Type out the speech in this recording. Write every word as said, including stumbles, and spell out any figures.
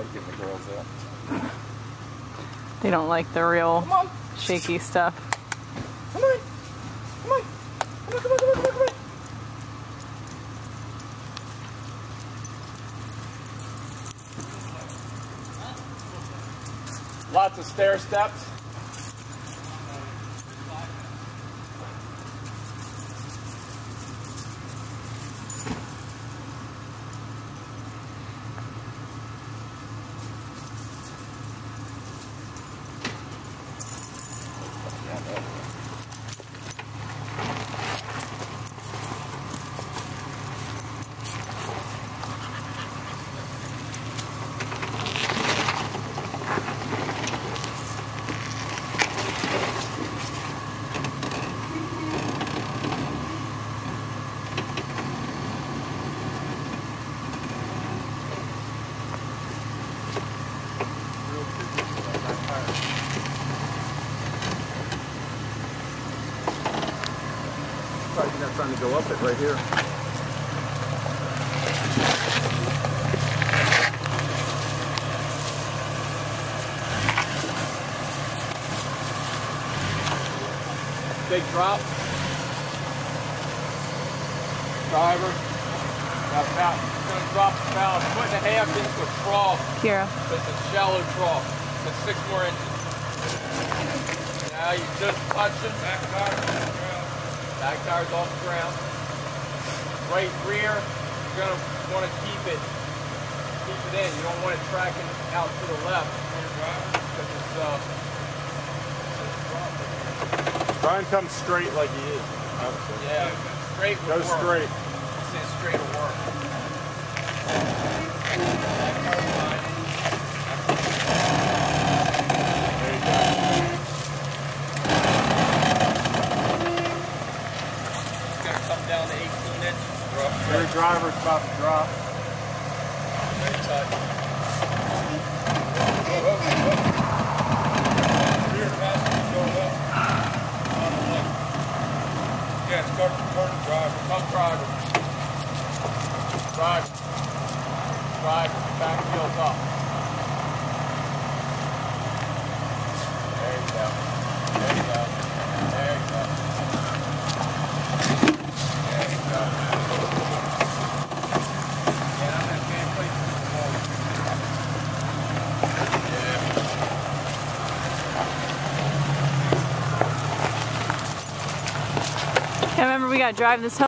like getting the girls out. They don't like the real shaky stuff. Come on! Come on! Come on, come on, come on, come on, come on! Lots of stair steps. Probably not trying to go up it right here. Big drop. Driver. About, about, it's going to drop about a foot and a half into a trough. Kira. It's a shallow trough. It's six more inches. Now you just touch it. Back tire off the ground. Back tire's off the ground. Right rear, you're going to want to keep it keep it in. You don't want it tracking out to the left. Because it's uh Try and come straight like he is. Yeah, straight will Go work. straight. I say straight will work. There you go. It's going to come down to eighteen inches. Your driver's about to drop. Very tight. Rear passenger's going up. On the left. Yeah, start to turn the driver. Come driver. Driver. Driver. Back wheels up. There you go. There you go. There you go. There you go. Yeah, I'm in the same place as before. Yeah. I remember we got to drive this home.